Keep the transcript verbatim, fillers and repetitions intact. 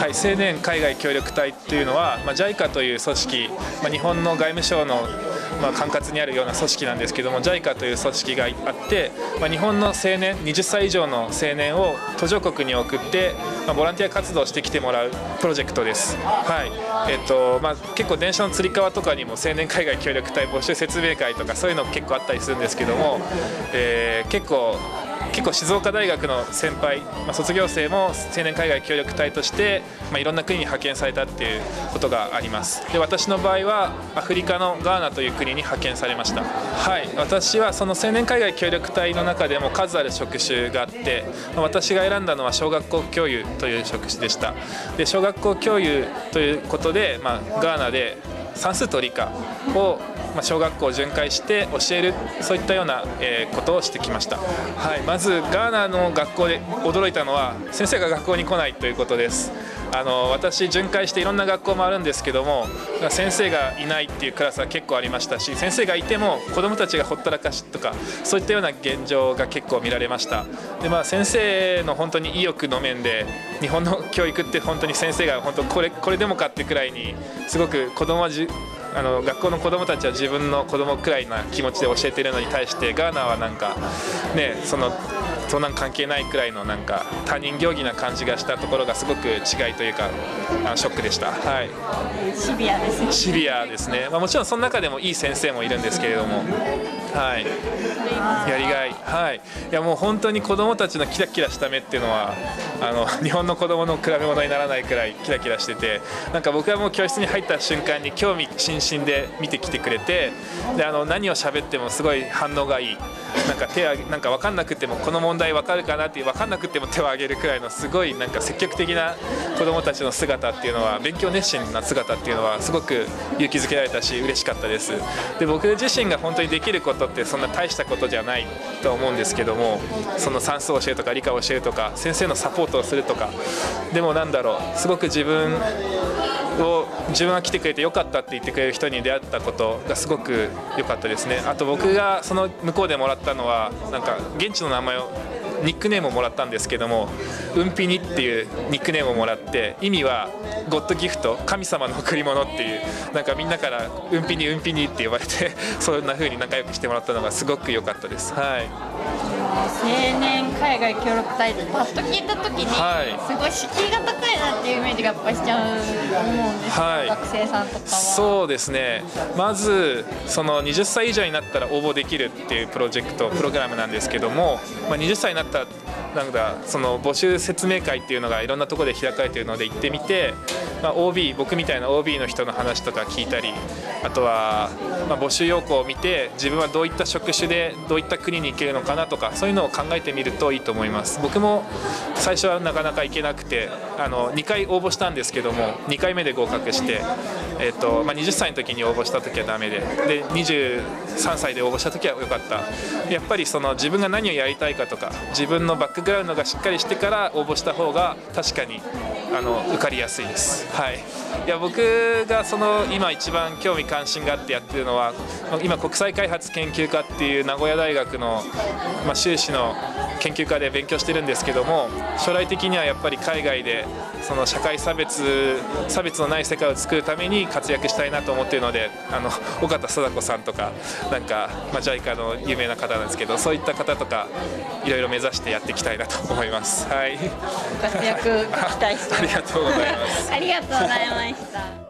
はい、青年海外協力隊というのは、まあ、ジャイカ という組織、まあ、日本の外務省の、まあ、管轄にあるような組織なんですけども、ジャイカ という組織があって、まあ、日本の青年、はたち以上の青年を途上国に送って、まあ、ボランティア活動をしてきてもらうプロジェクトです。はいえっとまあ、結構電車のつり革とかにも青年海外協力隊募集説明会とかそういうの結構あったりするんですけども、えー、結構結構静岡大学の先輩、まあ、卒業生も青年海外協力隊として、まあ、いろんな国に派遣されたっていうことがあります。で、私の場合はアフリカのガーナという国に派遣されました。はい、私はその青年海外協力隊の中でも数ある職種があって、まあ、私が選んだのは小学校教諭という職種でした。で、小学校教諭ということで、まあ、ガーナで算数と理科をまあ小学校を巡回して教える、そういったようなことをしてきました。はい、まずガーナの学校で驚いたのは先生が学校に来ないということです。あの私巡回していろんな学校もあるんですけども、先生がいないっていうクラスは結構ありましたし、先生がいても子どもたちがほったらかしとかそういったような現状が結構見られました。で、まあ、先生の本当に意欲の面で日本の教育って本当に先生が本当これこれでもかってくらいにすごく子どもはじあの学校の子どもたちは自分の子どもくらいな気持ちで教えているのに対して、ガーナはなんかね、そのそんなん関係ないくらいのなんか他人行儀な感じがしたところがすごく違いというか、あショックでした。はい、 シビアですね。 シビアですね。まあ、もちろんその中でもいい先生もいるんですけれども、はい、やりがい、はい、いやもう本当に子どもたちのキラキラした目っていうのはあの日本の子どもの比べ物にならないくらいキラキラしてて、なんか僕はもう教室に入った瞬間に興味津々で見てきてくれて、であの何を喋ってもすごい反応がいい。なんか手をなんか分かんなくてもこの問題分かるかなって分かんなくても手を挙げるくらいのすごいなんか積極的な子どもたちの姿っていうのは、勉強熱心な姿っていうのはすごく勇気づけられたし嬉しかったです。で、僕自身が本当にできることってそんな大したことじゃないとは思うんですけども、その算数を教えるとか理科を教えるとか先生のサポートをするとか、でもなんだろう、すごく自分を自分が来てくれてよかったって言ってくれる人に出会ったことがすごく良かったですね。あと僕がその向こうでもらったのはなんか現地の名前をニックネームをもらったんですけども、ウンピニっていうニックネームをもらって、意味はゴッドギフト、神様の贈り物っていう、なんかみんなからウンピニウンピニって呼ばれてそんな風に仲良くしてもらったのがすごく良かったです。はい、 青年海外協力隊ってパッと聞いた時に、はい、すごい敷居が高いなっていうイメージがやっぱりしちゃうと思うんですけど、はい、学生さんとかは。 そうですね、まずそのはたち以上になったら応募できるっていうプロジェクトプログラムなんですけども、まあ、はたちになったらなんだその募集説明会っていうのがいろんなところで開かれているので行ってみて、まあ、オービー 僕みたいな オービー の人の話とか聞いたり、あとはまあ募集要項を見て自分はどういった職種でどういった国に行けるのかなとか、そういうのを考えてみるといいと思います。僕も最初はなかなか行けなくて、あのにかい応募したんですけどもにかいめで合格して、えーとまあ、はたちの時に応募した時はダメで、でにじゅうさんさいで応募した時は良かった。やっぱりその自分が何をやりたいかとか自分のバックグラウンドがしっかりしてから応募した方が確かにあの受かりやすいです。はい、いや僕がその今一番興味関心があってやってるのは、今国際開発研究科っていう名古屋大学の、まあ、修士の研究科で勉強してるんですけども、将来的にはやっぱり海外でその社会差別差別のない世界を作るために活躍したいなと思っているので、あの岡田貞子さんとかなんか、まあ、ジャイカ の有名な方なんですけど、そういった方とかいろいろ目指してやっていきたいなと思います。はい、 ご活躍期待してます。 ありがとうございます。 ありがとうございました。